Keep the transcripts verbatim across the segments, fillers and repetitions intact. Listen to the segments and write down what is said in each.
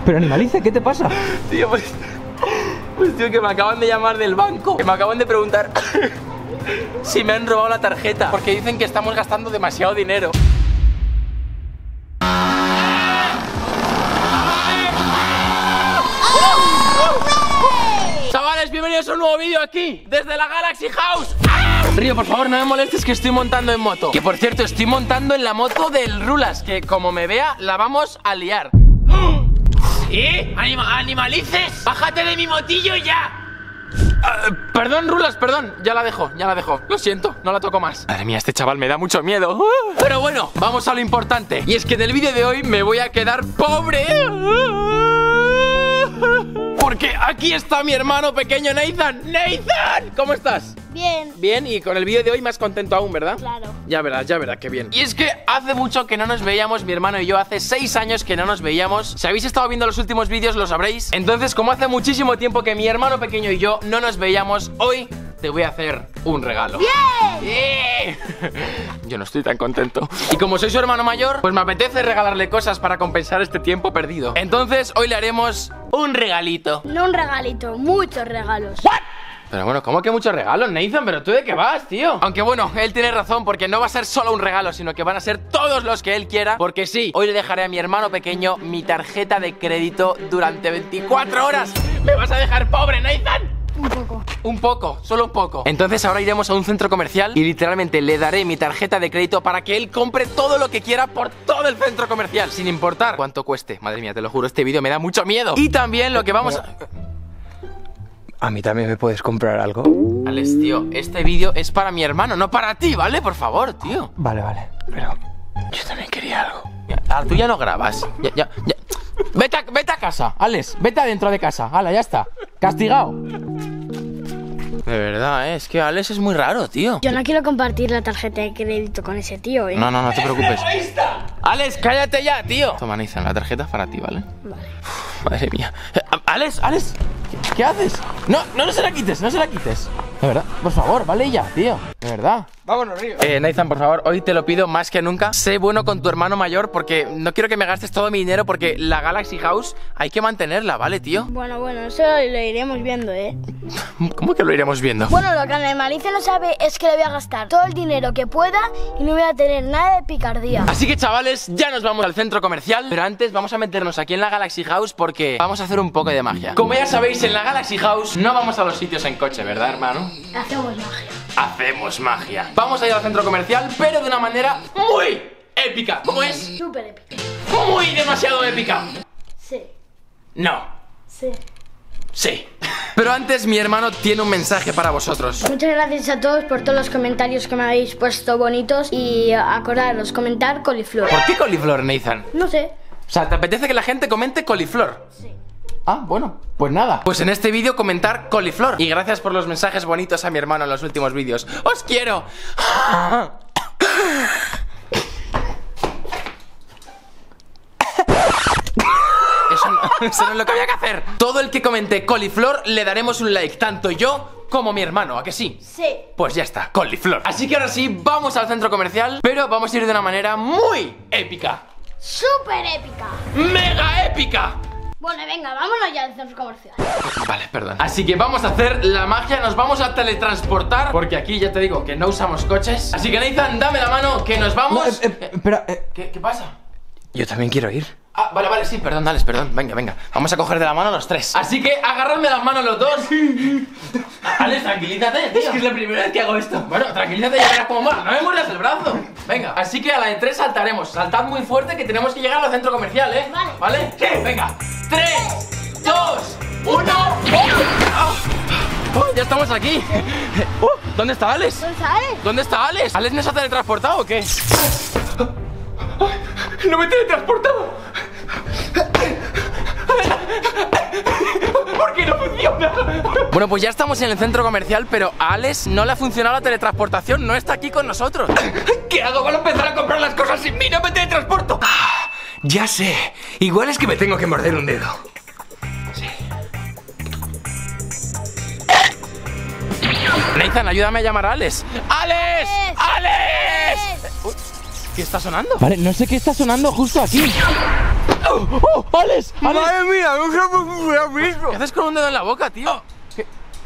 Pero Animalice, ¿qué te pasa? Tío, pues... Pues tío, que me acaban de llamar del banco. Que me acaban de preguntar si me han robado la tarjeta, porque dicen que estamos gastando demasiado dinero. Chavales, bienvenidos a un nuevo vídeo aquí, desde la Galaxy House. ¡Ah! Río, por favor, no me molestes que estoy montando en moto. Que por cierto, estoy montando en la moto del Rulas, que como me vea, la vamos a liar. ¿Eh? Anima ¡Animalices! ¡Bájate de mi motillo ya! Uh, perdón, Rulas, perdón. Ya la dejo, ya la dejo. Lo siento, no la toco más. Madre mía, este chaval me da mucho miedo. Uh, pero bueno, vamos a lo importante. Y es que en el vídeo de hoy me voy a quedar pobre. Porque aquí está mi hermano pequeño Nathan. ¡Nathan! ¿Cómo estás? Bien. Bien, y con el vídeo de hoy más contento aún, ¿verdad? Claro. Ya verás, ya verás, qué bien. Y es que hace mucho que no nos veíamos, mi hermano y yo, hace seis años que no nos veíamos. Si habéis estado viendo los últimos vídeos lo sabréis. Entonces, como hace muchísimo tiempo que mi hermano pequeño y yo no nos veíamos, hoy te voy a hacer un regalo. ¡Bien! ¡Bien! Yo no estoy tan contento. Y como soy su hermano mayor, pues me apetece regalarle cosas para compensar este tiempo perdido. Entonces, hoy le haremos un regalito. No un regalito, muchos regalos. ¿What? Pero bueno, ¿cómo que muchos regalos, Nathan? ¿Pero tú de qué vas, tío? Aunque bueno, él tiene razón, porque no va a ser solo un regalo, sino que van a ser todos los que él quiera. Porque sí, hoy le dejaré a mi hermano pequeño mi tarjeta de crédito durante veinticuatro horas. ¿Me vas a dejar pobre, Nathan? Un poco. Un poco, solo un poco. Entonces ahora iremos a un centro comercial y literalmente le daré mi tarjeta de crédito para que él compre todo lo que quiera por todo el centro comercial, sin importar cuánto cueste. Madre mía, te lo juro, este vídeo me da mucho miedo. Y también lo que vamos a... ¿A mí también me puedes comprar algo? Alex, tío, este vídeo es para mi hermano, no para ti, ¿vale? Por favor, tío. Vale, vale, pero yo también quería algo. Ah, tú ya no grabas. Ya, ya, ya. Vete a, vete a casa, Alex, vete adentro de casa. Hala, ya está. Castigado. De verdad, ¿eh? Es que Alex es muy raro, tío. Yo no quiero compartir la tarjeta de crédito con ese tío, ¿eh? No, no, no te preocupes. Alex, cállate ya, tío. Toma, Nathan, la tarjeta es para ti, ¿vale? Vale. Uf, madre mía. Eh, Alex, Alex, ¿qué, ¿qué haces? No, no, no se la quites, no se la quites. De verdad, por favor, vale ya, tío. De verdad. Vámonos, Río. Eh, Nathan, por favor, hoy te lo pido más que nunca. Sé bueno con tu hermano mayor porque no quiero que me gastes todo mi dinero porque la Galaxy House hay que mantenerla, ¿vale, tío? Bueno, bueno, eso lo iremos viendo, ¿eh? ¿Cómo que lo iremos viendo? Bueno, lo que Animalice no sabe es que le voy a gastar todo el dinero que pueda y no voy a tener nada de picardía. Así que, chavales, ya nos vamos al centro comercial. Pero antes vamos a meternos aquí en la Galaxy House porque vamos a hacer un poco de magia. Como ya sabéis, en la Galaxy House no vamos a los sitios en coche, ¿verdad, hermano? Hacemos magia. Hacemos magia. Vamos a ir al centro comercial, pero de una manera muy épica. ¿Cómo es? Súper épica. Muy demasiado épica. Sí. No. Sí. Sí. Pero antes mi hermano tiene un mensaje para vosotros. Muchas gracias a todos por todos los comentarios que me habéis puesto bonitos. Y acordaros, comentar coliflor. ¿Por qué coliflor, Nathan? No sé. O sea, ¿te apetece que la gente comente coliflor? Sí. Ah, bueno, pues nada. Pues en este vídeo comentar coliflor. Y gracias por los mensajes bonitos a mi hermano en los últimos vídeos. ¡Os quiero! Eso no, eso no es lo que había que hacer. Todo el que comente coliflor le daremos un like, tanto yo como mi hermano, ¿a que sí? Sí. Pues ya está, coliflor. Así que ahora sí, vamos al centro comercial, pero vamos a ir de una manera muy épica. Súper épica. ¡Mega épica! Bueno, venga, vámonos ya al centro comercial. Vale, perdón. Así que vamos a hacer la magia, nos vamos a teletransportar, porque aquí ya te digo que no usamos coches. Así que Nathan, dame la mano, que nos vamos. No, eh, eh, espera, eh. ¿Qué, ¿Qué pasa? Yo también quiero ir. Ah, vale, vale, sí, perdón, Alex, perdón. Venga, venga, vamos a coger de la mano los tres. Así que agarradme las manos los dos. Alex, tranquilízate, tío. Es que es la primera vez que hago esto. Bueno, tranquilízate, ya verás cómo mola. No me muerdas el brazo. Venga, así que a la de tres saltaremos. Saltad muy fuerte que tenemos que llegar al centro comercial, ¿eh? Vale. ¿Vale? Sí, venga. Tres, dos, uno. ¡Oh! ¡Oh! Ya estamos aquí. Uh, ¿Dónde está Alex? ¿Dónde está Alex? ¿Dónde está Alex? ¿Alex nos ha teletransportado o qué? ¡No me he teletransportado! ¿Por qué no funciona? Bueno, pues ya estamos en el centro comercial, pero a Alex no le ha funcionado la teletransportación, no está aquí con nosotros. ¿Qué hago? ¿Van a empezar a comprar las cosas sin mí? ¡No me teletransporto! Ah, ya sé. Igual es que me tengo que morder un dedo. Sí. Nathan, ayúdame a llamar a Alex. ¡Alex! ¡Alex! Uy, ¿qué está sonando? Vale, no sé qué está sonando justo aquí. ¡Oh! ¡Alex! ¡Alex! Madre mía, no sé por qué me has visto. ¿Qué haces con un dedo en la boca, tío? ¿Qué?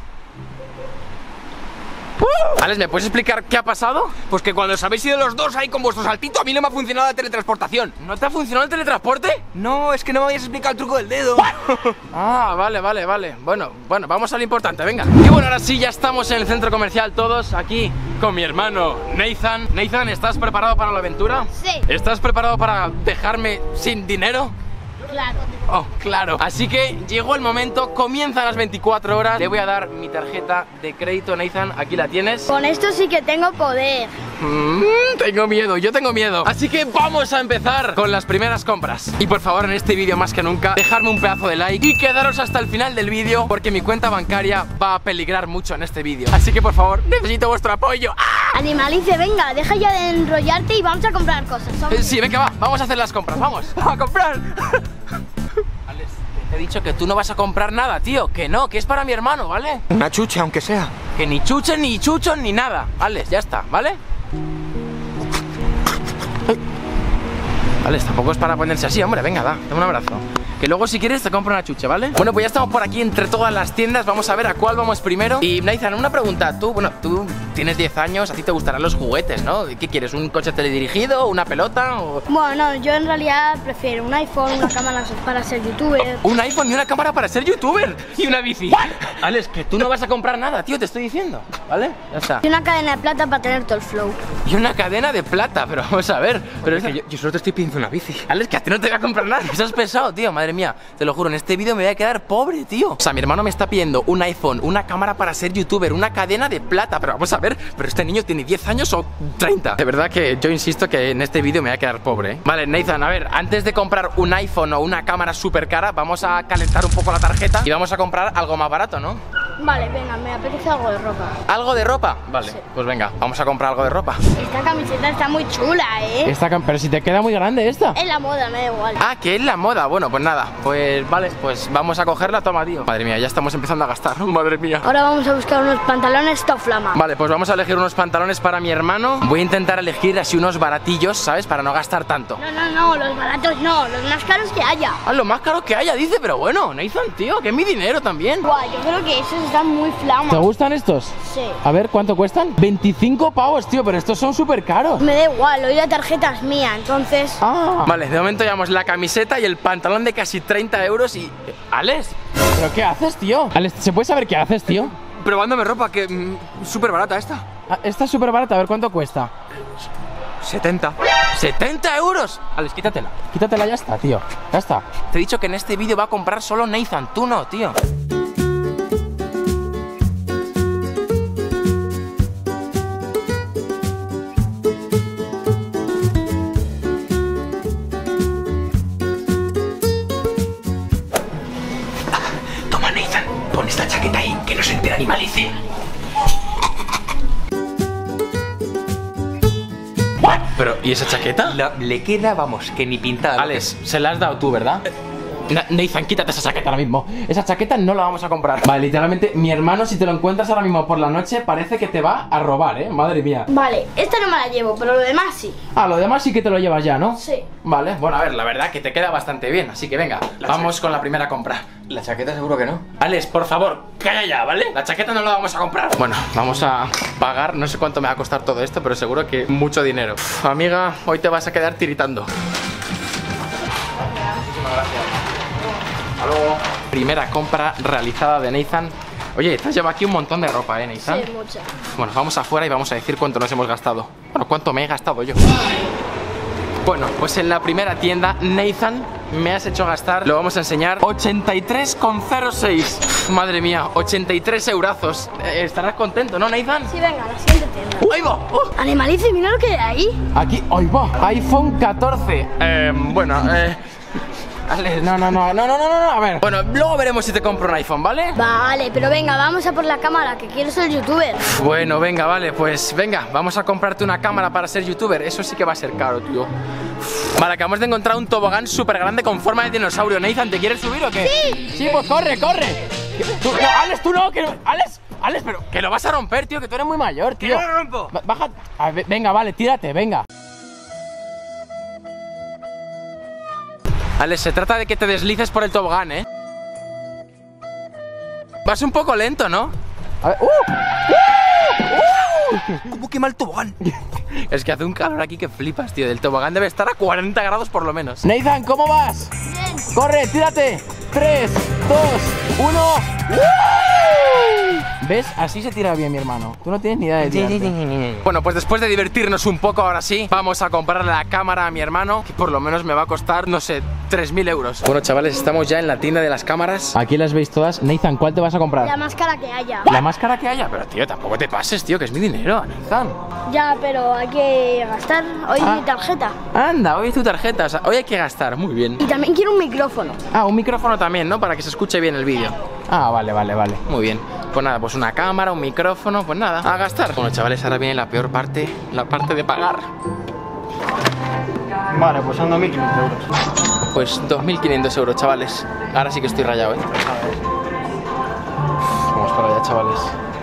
Alex, ¿me puedes explicar qué ha pasado? Pues que cuando os habéis ido los dos ahí con vuestro saltito, a mí no me ha funcionado la teletransportación. ¿No te ha funcionado el teletransporte? No, es que no me habías explicado el truco del dedo. Ah, vale, vale, vale. Bueno, bueno, vamos a lo importante, venga. Y bueno, ahora sí, ya estamos en el centro comercial todos, aquí con mi hermano Nathan. Nathan, ¿estás preparado para la aventura? Sí. ¿Estás preparado para dejarme sin dinero? Claro. Oh, claro. Así que llegó el momento, comienzan las veinticuatro horas. Le voy a dar mi tarjeta de crédito, Nathan. Aquí la tienes. Con esto sí que tengo poder. Mm, tengo miedo, yo tengo miedo. Así que vamos a empezar con las primeras compras. Y por favor, en este vídeo más que nunca, dejadme un pedazo de like y quedaros hasta el final del vídeo, porque mi cuenta bancaria va a peligrar mucho en este vídeo. Así que por favor, necesito vuestro apoyo. ¡Ah! Animalice, venga, deja ya de enrollarte y vamos a comprar cosas. Eh, Sí, venga, va, vamos a hacer las compras, vamos. A comprar. Alex, te he dicho que tú no vas a comprar nada, tío. Que no, que es para mi hermano, ¿vale? Una chucha, aunque sea. Que ni chuchen, ni chuchon, ni nada. Alex, ya está, ¿vale? Alex, tampoco es para ponerse así, hombre. Venga, da, dame un abrazo. Que luego si quieres te compro una chuche, ¿vale? Bueno, pues ya estamos por aquí entre todas las tiendas. Vamos a ver a cuál vamos primero. Y Nathan, una pregunta. Tú, bueno, tú tienes diez años, a ti te gustarán los juguetes, ¿no? ¿Qué quieres? ¿Un coche teledirigido? ¿Una pelota? O... Bueno, yo en realidad prefiero un iPhone, una cámara para ser youtuber. Un iPhone y una cámara para ser youtuber. Y una bici. Alex, que tú no vas a comprar nada, tío, te estoy diciendo, ¿vale? Ya está. Y una cadena de plata para tener todo el flow. Y una cadena de plata, pero vamos a ver. Pero es que yo... Yo solo te estoy pidiendo una bici. Alex, que a ti no te voy a comprar nada. ¿Qué has pensado, tío? Madre mía, te lo juro, en este vídeo me voy a quedar pobre, tío. O sea, mi hermano me está pidiendo un iPhone, una cámara para ser youtuber, una cadena de plata. Pero vamos a ver, pero este niño tiene diez años o treinta. De verdad que yo insisto que en este vídeo me voy a quedar pobre, ¿eh? Vale, Nathan, a ver, antes de comprar un iPhone o una cámara súper cara, vamos a calentar un poco la tarjeta y vamos a comprar algo más barato, ¿no? Vale, venga, me apetece algo de ropa. ¿Algo de ropa? Vale, Sí. pues venga, vamos a comprar algo de ropa. Esta camiseta está muy chula, ¿eh? Esta, pero si te queda muy grande esta. Es la moda, me da igual. Ah, que es la moda. Bueno, pues nada, pues vale, pues vamos a cogerla, toma, tío. Madre mía, ya estamos empezando a gastar. Madre mía. Ahora vamos a buscar unos pantalones top flama. Vale, pues vamos a elegir unos pantalones para mi hermano. Voy a intentar elegir así unos baratillos, ¿sabes? Para no gastar tanto. No, no, no, los baratos no, los más caros que haya. Ah, lo más caro que haya, dice, pero bueno, Nathan, tío, que es mi dinero también. Guau, yo creo que esos están muy flama. ¿Te gustan estos? Sí. A ver, ¿cuánto cuestan? veinticinco pavos, tío, pero estos son súper caros. Me da igual, hoy la tarjeta es mía, entonces... Ah. Vale, de momento llevamos la camiseta y el pantalón de casi treinta euros y... ¿Alex? ¿Pero qué haces, tío? Alex, ¿se puede saber qué haces, tío? Probándome ropa, que mm, súper barata esta. Ah, esta es súper barata, a ver cuánto cuesta. setenta. ¡setenta euros! Alex, quítatela. Quítatela, ya está, tío. Ya está. Te he dicho que en este vídeo va a comprar solo Nathan, tú no, tío. Toma, Nathan, pon esta chaqueta ahí, que no se entera Animalice. Pero, ¿y esa chaqueta? La- le queda, vamos, que ni pintada. Alex, se la has dado tú, ¿verdad? Na- Nathan, quítate esa chaqueta ahora mismo. Esa chaqueta no la vamos a comprar. Vale, literalmente, mi hermano, si te lo encuentras ahora mismo por la noche, parece que te va a robar, ¿eh? Madre mía. Vale, esta no me la llevo, pero lo demás sí. Ah, lo demás sí que te lo llevas ya, ¿no? Sí. Vale, bueno, a ver, la verdad que te queda bastante bien. Así que venga, vamos con la primera compra. La chaqueta seguro que no. Alex, por favor, calla ya, ¿vale? La chaqueta no la vamos a comprar. Bueno, vamos a pagar, no sé cuánto me va a costar todo esto, pero seguro que mucho dinero. Uf, amiga, hoy te vas a quedar tiritando. Muchísimas gracias. Hasta luego. Primera compra realizada de Nathan. Oye, te has llevado aquí un montón de ropa, ¿eh, Nathan? Sí, mucha. Bueno, vamos afuera y vamos a decir cuánto nos hemos gastado. Bueno, cuánto me he gastado yo. Bueno, pues en la primera tienda, Nathan, me has hecho gastar, lo vamos a enseñar, ochenta y tres coma cero seis. Madre mía, ochenta y tres eurazos. Eh, Estarás contento, ¿no, Nathan? Sí, venga, la siguiente tienda. ¡Uh, ahí va! ¡Uh! Animalice, mira lo que hay ahí. Aquí, ahí va, iPhone catorce. Eh, bueno, eh... Alex, no, no, no, no, no, no, no, a ver. Bueno, luego veremos si te compro un iPhone, ¿vale? Vale, pero venga, vamos a por la cámara, que quiero ser youtuber. Bueno, venga, vale, pues venga, vamos a comprarte una cámara para ser youtuber. Eso sí que va a ser caro, tío. Vale, acabamos de encontrar un tobogán súper grande con forma de dinosaurio. Nathan, ¿te quieres subir o qué? Sí. Sí, pues corre, corre. Tú, no, Alex, tú no, que no. Alex, Alex, pero que lo vas a romper, tío, que tú eres muy mayor, tío. ¡Que no lo rompo! Ba- Baja. A ver, venga, vale, tírate, venga. Vale, se trata de que te deslices por el tobogán, ¿eh? Vas un poco lento, ¿no? A ver. ¡Uh! ¡Uh! ¡Uh! ¿Cómo quema el tobogán? Es que hace un calor aquí que flipas, tío. El tobogán debe estar a cuarenta grados por lo menos. Nathan, ¿cómo vas? Bien. ¡Corre, tírate! tres, dos, uno. ¿Ves? Así se tira bien, mi hermano. Tú no tienes ni idea de tirarte. Bueno, pues después de divertirnos un poco, ahora sí, vamos a comprarle la cámara a mi hermano, que por lo menos me va a costar, no sé, tres mil euros. Bueno, chavales, estamos ya en la tienda de las cámaras. Aquí las veis todas. Nathan, ¿cuál te vas a comprar? La máscara que haya. La máscara que haya. Pero, tío, tampoco te pases, tío, que es mi dinero, Nathan. Ya, pero hay que gastar. Hoy Ah. mi tarjeta. Anda, hoy es tu tarjeta, o sea, hoy hay que gastar, muy bien. Y también quiero un micrófono. Ah, un micrófono también, ¿no? Para que se escuche bien el vídeo. Ah, vale, vale, vale. Muy bien. Pues nada, pues una cámara, un micrófono, pues nada, a gastar. Bueno, chavales, ahora viene la peor parte, la parte de pagar. Vale, pues son dos mil quinientos euros. Pues dos mil quinientos euros, chavales. Ahora sí que estoy rayado, ¿eh? Vamos para allá, chavales.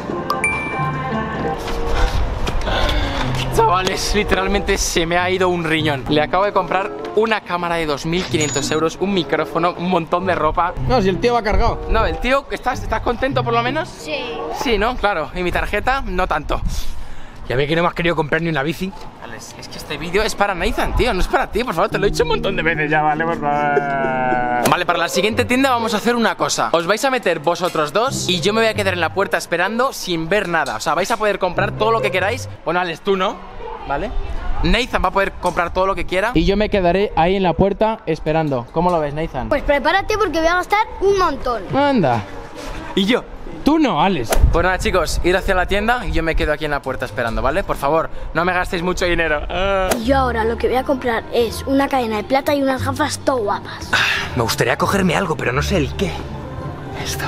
Chavales, literalmente se me ha ido un riñón. Le acabo de comprar una cámara de dos mil quinientos euros, un micrófono, un montón de ropa. No, si el tío va cargado. No, el tío, ¿estás, ¿estás contento por lo menos? Sí. Sí, ¿no? Claro. Y mi tarjeta, no tanto. Ya ve que no me has querido comprar ni una bici. Es, es que este vídeo es para Nathan, tío, no es para ti, por favor, te lo he dicho un montón de veces ya, vale, por favor. Vale, para la siguiente tienda vamos a hacer una cosa. Os vais a meter vosotros dos y yo me voy a quedar en la puerta esperando sin ver nada. O sea, vais a poder comprar todo lo que queráis. Bueno, Alex, tú no, ¿vale? Nathan va a poder comprar todo lo que quiera y yo me quedaré ahí en la puerta esperando. ¿Cómo lo ves, Nathan? Pues prepárate porque voy a gastar un montón. Anda. ¿Y yo? Tú no, Alex. Pues nada, chicos, ir hacia la tienda y yo me quedo aquí en la puerta esperando, ¿vale? Por favor, no me gastéis mucho dinero. Ah. Y yo ahora lo que voy a comprar es una cadena de plata y unas gafas todo guapas. Me gustaría cogerme algo, pero no sé el qué. Esto.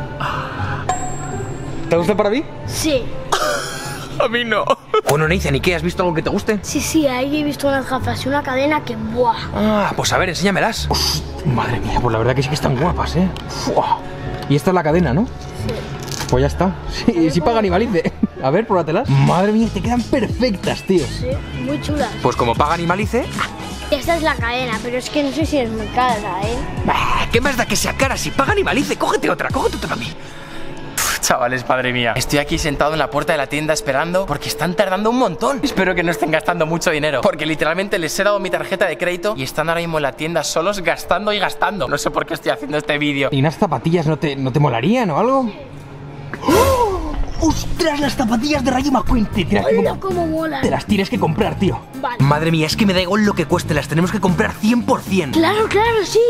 ¿Te gusta para mí? Sí. A mí no. Bueno, Nathan, ¿y qué? ¿Has visto algo que te guste? Sí, sí, ahí he visto unas gafas y una cadena que ¡buah! Ah, pues a ver, enséñamelas. Madre mía, pues la verdad que sí que están guapas, ¿eh? Fua. Y esta es la cadena, ¿no? Sí. Pues ya está. Sí, sí pagan y valice. A ver, pruébatelas. Madre mía, te quedan perfectas, tío. Sí, muy chulas. Pues como pagan y malice. Esta es la cadena, pero es que no sé si es muy cara, ¿eh? Bah, ¿qué más da que sea cara? Si pagan y malice, cógete otra, cógete otra para mí. Chavales, madre mía. Estoy aquí sentado en la puerta de la tienda esperando porque están tardando un montón. Espero que no estén gastando mucho dinero, porque literalmente les he dado mi tarjeta de crédito y están ahora mismo en la tienda solos gastando y gastando. No sé por qué estoy haciendo este vídeo. ¿Y unas zapatillas no te, no te molarían o algo? ¡Oh! ¡Ostras, las zapatillas de Rayo McQueen! Te, tienes que ¡Hola, comp- cómo mola! te las tienes que comprar, tío. Vale. Madre mía, es que me da igual lo que cueste, las tenemos que comprar cien por cien. Claro, claro, sí.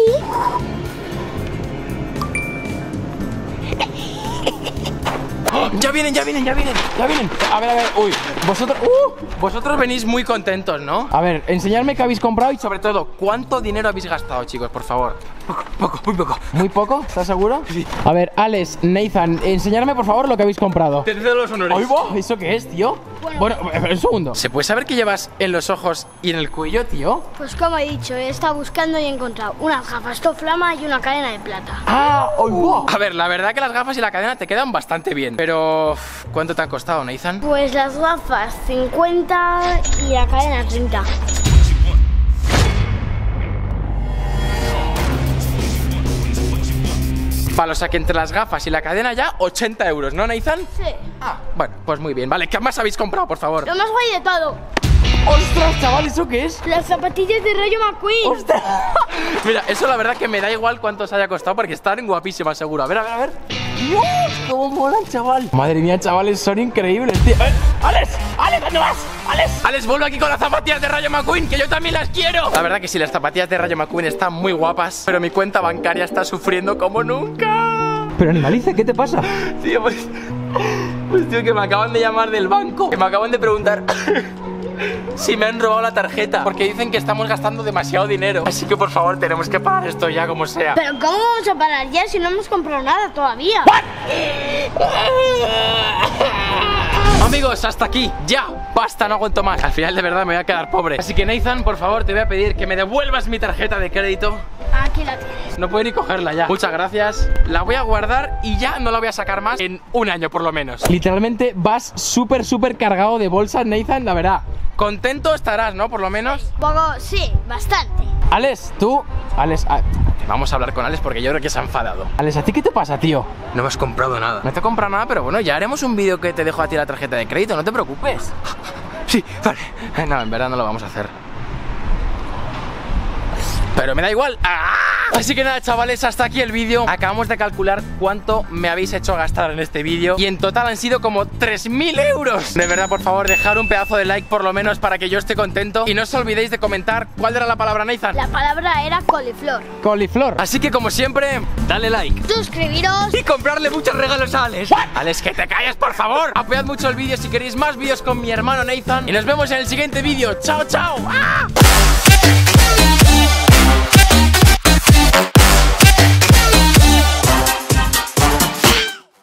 ¡Oh! Ya vienen, ya vienen, ya vienen, ya vienen. A ver, a ver, uy, vosotros, uh, vosotros venís muy contentos, ¿no? A ver, enseñadme qué habéis comprado y sobre todo, ¿cuánto dinero habéis gastado, chicos, por favor? Poco, poco, muy poco. ¿Muy poco? ¿Estás seguro? Sí. A ver, Alex, Nathan, enseñadme por favor lo que habéis comprado. Te cedo los honores. ¡Ay, va! ¿Eso qué es, tío? Bueno, un segundo. ¿Se puede saber qué llevas en los ojos y en el cuello, tío? Pues como he dicho, he estado buscando y he encontrado unas gafas Toflama y una cadena de plata. ¡Ah! ¡Ay, va! A ver, la verdad que las gafas y la cadena te quedan bastante bien. Pero, ¿cuánto te han costado, Nathan? Pues las gafas cincuenta y la cadena treinta. Vale, o sea que entre las gafas y la cadena ya ochenta euros, ¿no, Nathan? Sí. Ah, bueno, pues muy bien. Vale, ¿qué más habéis comprado, por favor? Lo más guay de todo. ¡Ostras, chaval! ¿Eso qué es? Las zapatillas de Rayo McQueen. ¡Ostras! Mira, eso la verdad que me da igual cuánto os haya costado porque están guapísimas, seguro. A ver, a ver, a ver. ¡Dios! ¡Cómo molan, chaval! Madre mía, chavales, son increíbles, tío. ¡Eh! ¡Alex! ¡Alex! ¿Dónde vas? ¡Alex! ¡Alex, vuelve aquí con las zapatillas de Rayo McQueen, que yo también las quiero! La verdad que sí, las zapatillas de Rayo McQueen están muy guapas, pero mi cuenta bancaria está sufriendo como nunca. Pero Animalice, ¿qué te pasa? Tío, pues... Pues, tío, que me acaban de llamar del banco. Que me acaban de preguntar... si me han robado la tarjeta, porque dicen que estamos gastando demasiado dinero. Así que por favor tenemos que pagar esto ya como sea. Pero ¿cómo vamos a parar ya si no hemos comprado nada todavía? Amigos, hasta aquí, ya, basta, no aguanto más. Al final de verdad me voy a quedar pobre. Así que Nathan, por favor, te voy a pedir que me devuelvas mi tarjeta de crédito. Aquí la tienes. No puedo ni cogerla ya. Muchas gracias. La voy a guardar y ya no la voy a sacar más en un año por lo menos. Literalmente vas súper, súper cargado de bolsas, Nathan, la verdad. Contento estarás, ¿no? Por lo menos. Poco, sí, bastante. Alex, tú... Alex, a... vamos a hablar con Alex porque yo creo que se ha enfadado. Alex, ¿a ti qué te pasa, tío? No me has comprado nada. No te he comprado nada, pero bueno, ya haremos un vídeo que te dejo a ti la tarjeta de crédito, no te preocupes. Sí, vale. No, en verdad no lo vamos a hacer. Pero me da igual. ¡Ah! Así que nada, chavales, hasta aquí el vídeo. Acabamos de calcular cuánto me habéis hecho gastar en este vídeo y en total han sido como tres mil euros. De verdad, por favor, dejar un pedazo de like por lo menos para que yo esté contento. Y no os olvidéis de comentar cuál era la palabra, Nathan. La palabra era coliflor. Coliflor. Así que como siempre, dale like. Suscribiros. Y comprarle muchos regalos a Alex. Alex, que te calles, por favor. Apoyad mucho el vídeo si queréis más vídeos con mi hermano Nathan. Y nos vemos en el siguiente vídeo. Chao, chao. ¡Ah!